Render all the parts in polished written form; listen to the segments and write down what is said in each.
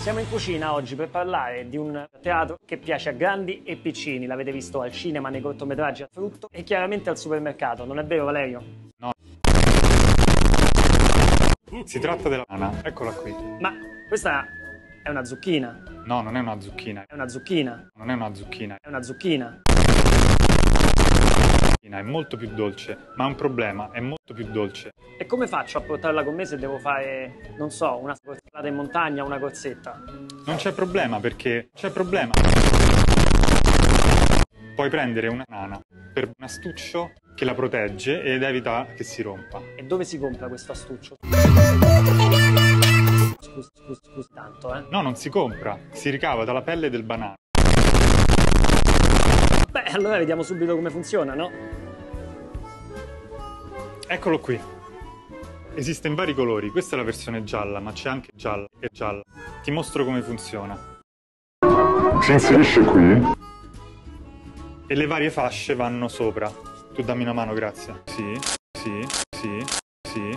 Siamo in cucina oggi per parlare di un teatro che piace a grandi e piccini. L'avete visto al cinema, nei cortometraggi, al frutto e chiaramente al supermercato. Non è vero, Valerio? No. Si tratta della banana, eccola qui. Ma questa è una zucchina. No, non è una zucchina. È una zucchina. Non è una zucchina. È una zucchina. È molto più dolce, ma ha un problema, è molto più dolce. E come faccio a portarla con me se devo fare, non so, una scorrata in montagna, una corsetta? Non c'è problema perché c'è problema. Puoi prendere una banana per un astuccio che la protegge ed evita che si rompa. E dove si compra questo astuccio? Scusi tanto, eh? No, non si compra, si ricava dalla pelle del banano. Beh, allora vediamo subito come funziona, no? Eccolo qui. Esiste in vari colori, questa è la versione gialla, ma c'è anche gialla e gialla. Ti mostro come funziona. Si inserisce qui. E le varie fasce vanno sopra. Tu dammi una mano, grazie. Sì, sì, sì, sì.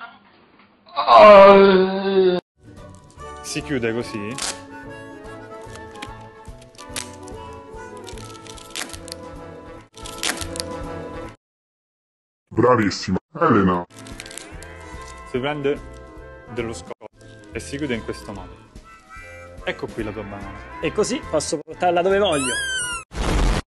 Si chiude così. Bravissima. Elena. Si prende dello scotch e si chiude in questo modo. Ecco qui la tua banana. E così posso portarla dove voglio.